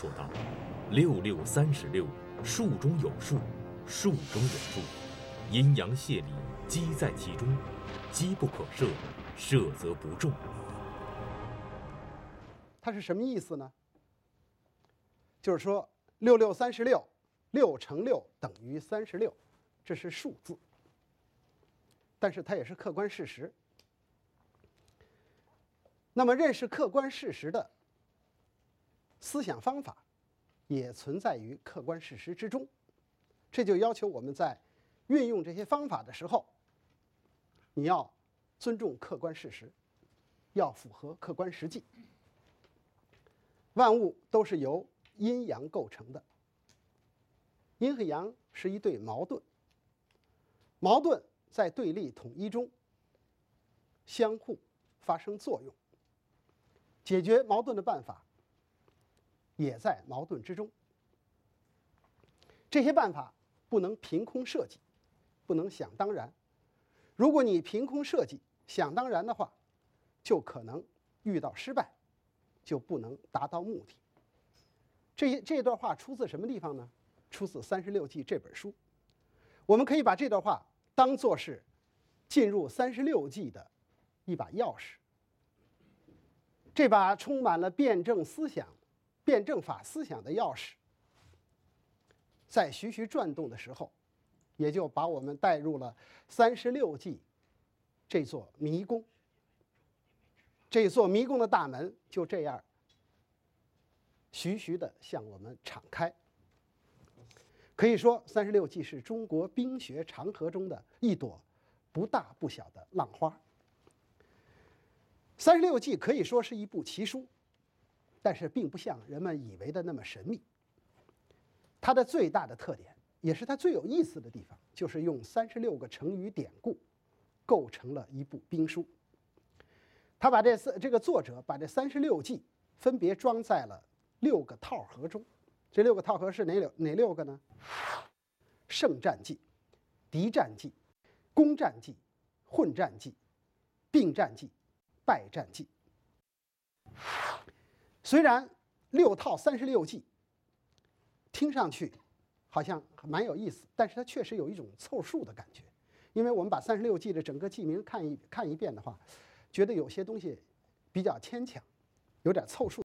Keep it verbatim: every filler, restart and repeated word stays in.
说道：“六六三十六，数中有数，数中有数，阴阳谢理，机在其中，机不可设，设则不中。” 它是什么意思呢？就是说六六三十六，六乘六等于三十六，这是数字，但是它也是客观事实。那么认识客观事实的思想方法也存在于客观事实之中，这就要求我们在运用这些方法的时候，你要尊重客观事实，要符合客观实际。万物都是由阴阳构成的，阴和阳是一对矛盾，矛盾在对立统一中相互发生作用，解决矛盾的办法也在矛盾之中。这些办法不能凭空设计，不能想当然。如果你凭空设计、想当然的话，就可能遇到失败，就不能达到目的。这这段话出自什么地方呢？出自《三十六计》这本书。我们可以把这段话当作是进入三十六计的一把钥匙。这把充满了辩证思想、辩证法思想的钥匙，在徐徐转动的时候，也就把我们带入了三十六计这座迷宫。这座迷宫的大门就这样徐徐地向我们敞开。可以说，三十六计是中国兵学长河中的一朵不大不小的浪花。三十六计可以说是一部奇书，但是并不像人们以为的那么神秘。它的最大的特点，也是它最有意思的地方，就是用三十六个成语典故构成了一部兵书。他把这这个作者把这三十六计分别装在了六个套盒中。这六个套盒是哪六哪六个呢？胜战计、敌战计、攻战计、混战计、并战计、败战计。虽然六套三十六计听上去好像蛮有意思，但是它确实有一种凑数的感觉。因为我们把三十六计的整个计名看一看一遍的话，觉得有些东西比较牵强，有点凑数。